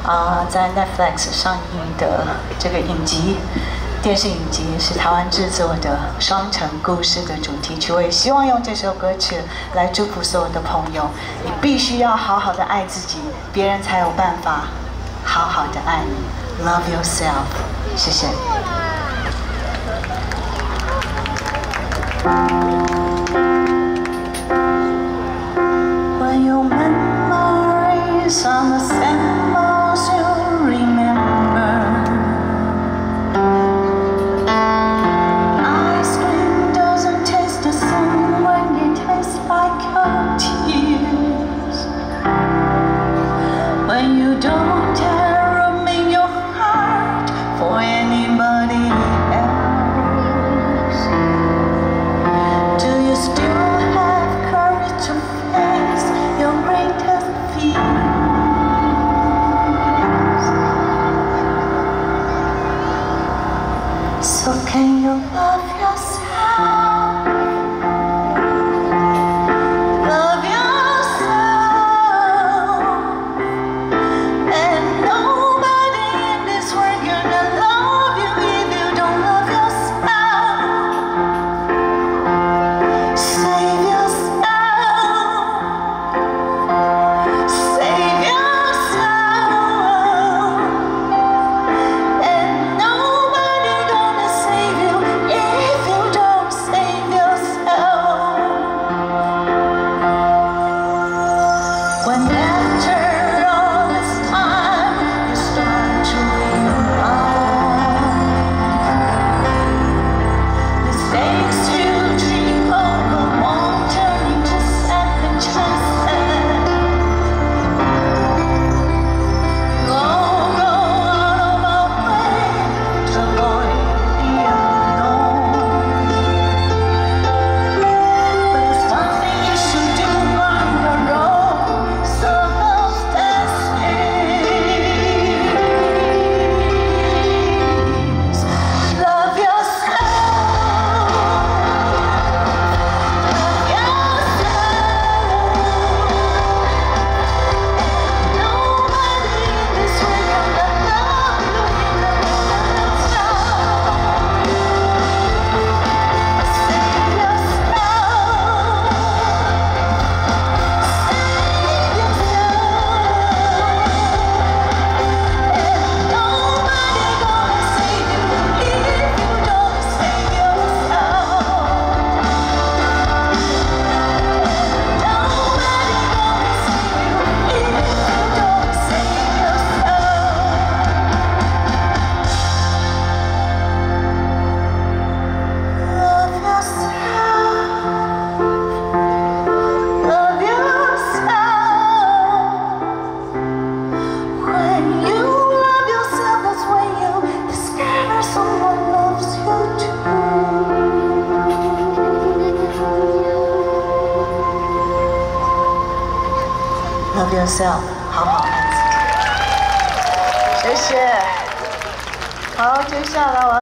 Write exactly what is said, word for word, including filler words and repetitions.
啊、呃，在 Netflix 上映的这个影集。 电视影集是台湾制作的《双城故事》的主题曲，我也希望用这首歌曲来祝福所有的朋友。你必须要好好的爱自己，别人才有办法好好的爱你。Love yourself， 谢谢。When your memories on the symbols you remember. When you don't tear up in your heart for anybody else, do you still have courage to face your greatest fears? So can you love yourself? Love yourself， 好好爱自己。谢谢。好，接下来我。